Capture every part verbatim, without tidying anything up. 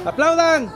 ¡Aplaudan!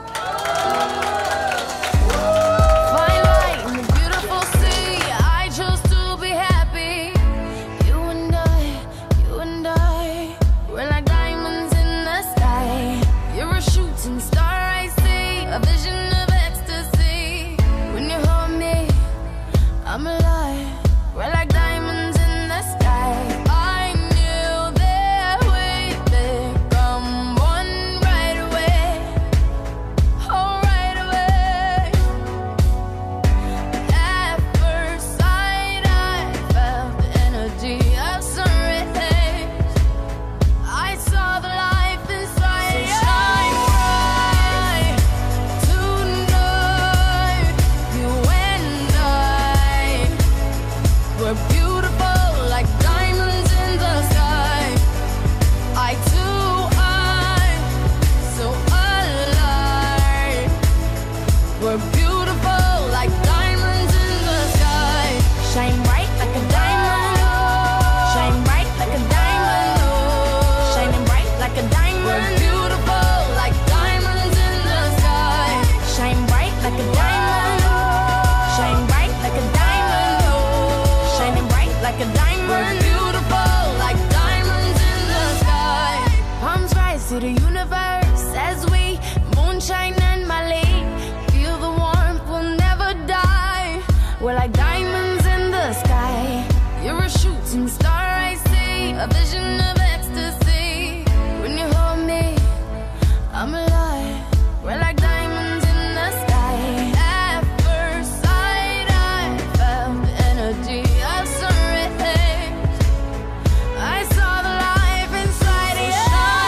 To the universe as we moonshine and Mali. Feel the warmth, we'll never die. We're like diamonds in the sky. You're a shooting star, I see. A vision of ecstasy. When you hold me, I'm alive. We're like diamonds in the sky. At first sight, I felt the energy of sun rays. I saw the life inside you.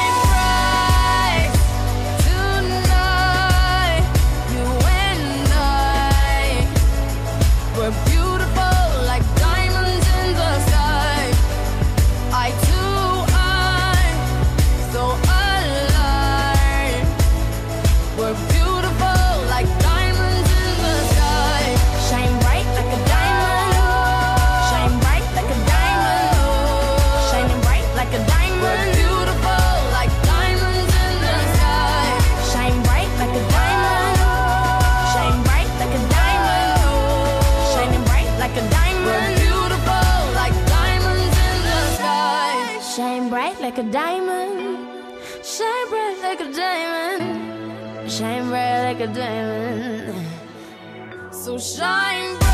Like a diamond, shine bright like a diamond, shine bright like a diamond, so shine bright.